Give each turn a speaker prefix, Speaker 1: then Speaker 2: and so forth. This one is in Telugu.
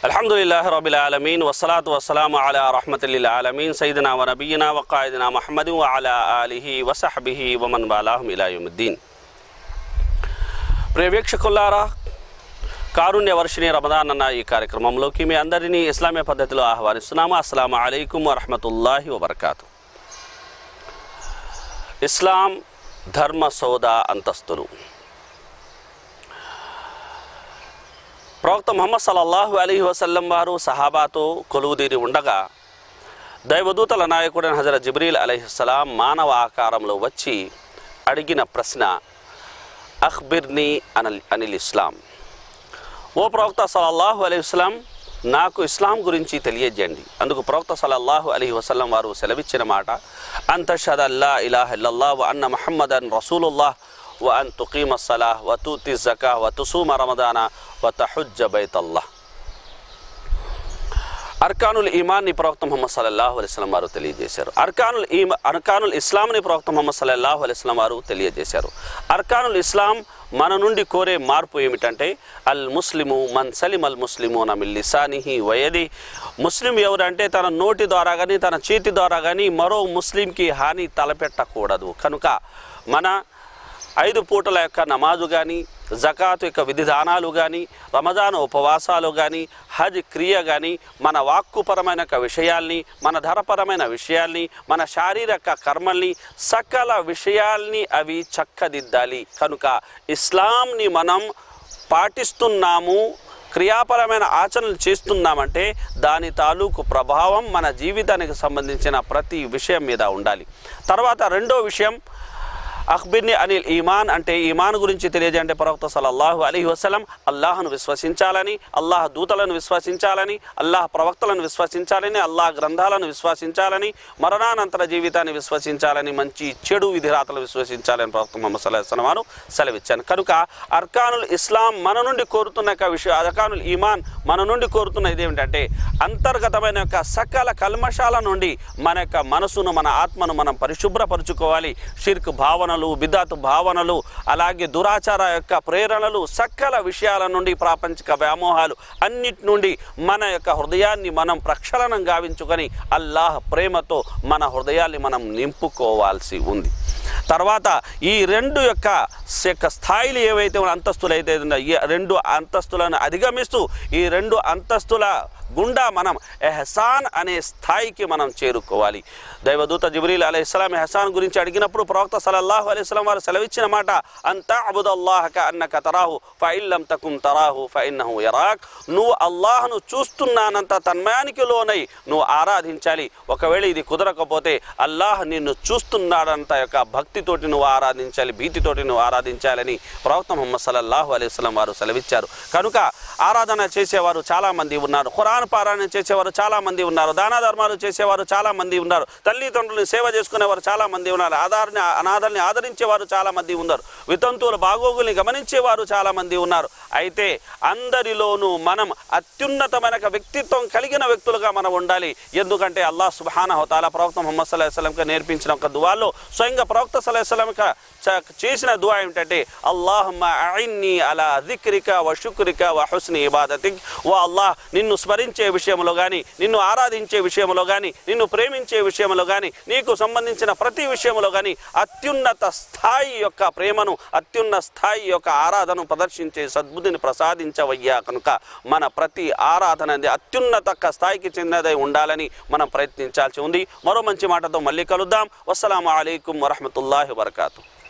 Speaker 1: अल्हम्दुलिल्लाहि रब्बिल आलमीन वस्सलातु वस्सलामु अला रहमतिल आलमीन सय्यिदिना व नबियिना व क़ाइदिना मुहम्मदिन व अला आलिहि व सहबिहि व मन वालाहुम इला यौमिद्दीन। ప్రియ వీక్షకులారా, కారుణ్య వర్షిణి రమదాన్ అన్న ఈ కార్యక్రమంలోకి మీ అందరినీ ఇస్లామీయ పద్ధతిలో ఆహ్వానిస్తున్నాము. అస్సలాము అలైకుం వరహమతుల్లాహి వబర్కాతు. ఇస్లాం ధర్మ సోదా అంతస్తులు. ప్రవక్త ముహమ్మద్ సల్లల్లాహు అలైహి వసల్లం వారు సహాబాతో కొలువుదీరి ఉండగా దైవదూతల నాయకుడైన హజరత్ జిబ్రీల్ అలైహిస్సలాం మానవ ఆకారంలో వచ్చి అడిగిన ప్రశ్న, అఖ్బిర్నీ అనిల్ ఇస్లాం. ఓ ప్రవక్త సల్లల్లాహు అలైహి వసల్లం, నాకు ఇస్లాం గురించి తెలియజేయండి. అందుకు ప్రవక్త సల్లల్లాహు అలైహి వసల్లం వారు సెలవిచ్చిన మాట, అన్ తషహద అల్లా ఇలాహ ఇల్లల్లాహ్ వ అన్న ముహమ్మదన్ రసూలుల్లాహ్ వ అన్ తుకీమ స్సలాహ్ వ తూతి జకా వ తుసూమ రమదాన వ తహుజ్జ బైతల్లాహ్. అర్కానుల్ ఈమాన్ని ప్రవక్త ముహమ్మద్ సల్లల్లాహు అలైహి వసల్లం వారు తెలియజేశారు. అర్కానుల్ ఇస్లాంని ప్రవక్త ముహమ్మద్ సల్లల్లాహు అలైహి వసల్లం వారు తెలియజేశారు. అర్కానుల్ ఇస్లాం మన నుండి కోరే మార్పు ఏమిటంటే, అల్ ముస్లిము మన్ సలిమ్ అల్ ముస్లిమూన మిన్ లిసానిహి వయది. ముస్లిం ఎవరంటే తన నోటి ద్వారా కానీ తన చేతి ద్వారా కానీ మరో ముస్లింకి హాని తలపెట్టకూడదు. కనుక మన 5 పూటల యొక్క నమాజు కానీ, జకాతు యొక్క విధిదానాలు కానీ, రమజాన్ ఉపవాసాలు కానీ, హజ్ క్రియ కానీ, మన వాక్కుపరమైన విషయాల్ని, మన ధరపరమైన విషయాల్ని, మన శారీరక కర్మల్ని, సకల విషయాల్ని అవి చక్కదిద్దాలి. కనుక ఇస్లాంని మనం పాటిస్తున్నాము, క్రియాపరమైన ఆచరణలు చేస్తున్నామంటే దాని తాలూకు ప్రభావం మన జీవితానికి సంబంధించిన ప్రతి విషయం మీద ఉండాలి. తర్వాత రెండో విషయం, అఖ్బిర్ని అనిల్ ఈమాన్ అంటే ఈమాన్ గురించి తెలియజేయంటే ప్రవక్త సల్లల్లాహు అలైహి వసల్లం అల్లాహ్ను విశ్వసించాలని, అల్లాహ్ దూతలను విశ్వసించాలని, అల్లాహ్ ప్రవక్తలను విశ్వసించాలని, అల్లాహ్ గ్రంథాలను విశ్వసించాలని, మరణానంతర జీవితాన్ని విశ్వసించాలని, మంచి చెడు విధిరాతలు విశ్వసించాలని ప్రవక్త ముహమ్మద్ సల్లల్లాహు అలైహి వసల్లం వారు సెలవిచ్చాను. కనుక అర్కానుల్ ఇస్లాం మన నుండి కోరుతున్న విషయం, అర్కానుల్ ఈమాన్ మన నుండి కోరుతున్న ఇదేమిటంటే, అంతర్గతమైన యొక్క సకల కల్మషాల నుండి మన యొక్క మనసును, మన ఆత్మను మనం పరిశుభ్రపరుచుకోవాలి. షిర్క్ భావన, బిదాత్ భావనలు, అలాగే దురాచార యొక్క ప్రేరణలు, సకల విషయాల నుండి, ప్రాపంచిక వ్యామోహాలు అన్నిటి నుండి మన యొక్క హృదయాన్ని మనం ప్రక్షాళనం గావించుకొని అల్లాహ్ ప్రేమతో మన హృదయాన్ని మనం నింపుకోవాల్సి ఉంది. తర్వాత ఈ రెండు యొక్క స్థాయిలు ఏవైతే అంతస్తులు అయితే ఈ 2 అంతస్తులను అధిగమిస్తూ ఈ 2 అంతస్తుల గుండా మనం ఎహసాన్ అనే స్థాయికి మనం చేరుకోవాలి. దైవదూత జిబ్రీల్ అలైహిస్సలాం ఎహసాన్ గురించి అడిగినప్పుడు ప్రవక్త సల్లల్లాహు అలైహి వసల్లం వారు సెలవిచ్చిన మాట, అంత అబుదల్లాహ కఅన్నక తరాహు ఫఇల్లం తకున్ తరాహు ఫఇన్నహు యరాక్. నువ్వు అల్లాహ్ను చూస్తున్నానంత తన్మయానికి లోనై నువ్వు ఆరాధించాలి. ఒకవేళ ఇది కుదరకపోతే అల్లాహ్ నిన్ను చూస్తున్నాడంత యొక్క భక్తితోటి నువ్వు ఆరాధించాలి, భీతితోటి నువ్వు ఆరాధించాలని ప్రవక్త ముహమ్మద్ సల్లల్లాహు అలైహి వసల్లం వారు సెలవిచ్చారు. కనుక ఆరాధన చేసేవారు చాలామంది ఉన్నారు, ఖురాన్ పారాయణ చేసేవారు చాలామంది ఉన్నారు, దాన ధర్మాలు చేసేవారు చాలామంది ఉన్నారు, తల్లిదండ్రులను సేవ చేసుకునేవారు చాలామంది ఉన్నారు, అనాథల్ని ఆదరించేవారు చాలామంది ఉన్నారు, వితంతువుల బాగోగుల్ని గమనించేవారు చాలామంది ఉన్నారు. అయితే అందరిలోనూ మనం అత్యున్నతమైన వ్యక్తిత్వం కలిగిన వ్యక్తులుగా మనం ఉండాలి. ఎందుకంటే అల్లాహ్ సుబ్హానహు వ తఆలా ప్రవక్త ముహమ్మద్ సల్లల్లాహు అలైహి వసల్లంకి నేర్పించిన ఒక దువాలో స్వయంగా ప్రవక్త సల్లల్లాహు అలైహి వసల్లం చేసిన దువా ఏమిటంటే, అల్లాహుమ్మా అఇన్ని అలా జిక్రిక వ శుక్రిక వ హుస్ని ఇబాదతిక్. ఓ అల్లాహ్, నిన్ను స్మరించే విషయంలో కానీ, నిన్ను ఆరాధించే విషయంలో కానీ, నిన్ను ప్రేమించే విషయంలో కానీ, నీకు సంబంధించిన ప్రతి విషయంలో కానీ అత్యున్నత స్థాయి యొక్క ప్రేమను, అత్యున్నత స్థాయి యొక్క ఆరాధనను ప్రదర్శించే సద్బుద్ధిని ప్రసాదించవయ్యా. కనుక మన ప్రతి ఆరాధన అత్యున్నత స్థాయికి చెందినదై ఉండాలని మనం ప్రయత్నించాల్సి ఉంది. మరో మంచి మాటతో మళ్ళీ కలుద్దాం. వస్సలాము అలైకుం వరహమతుల్లాహి వబర్కాతుహు.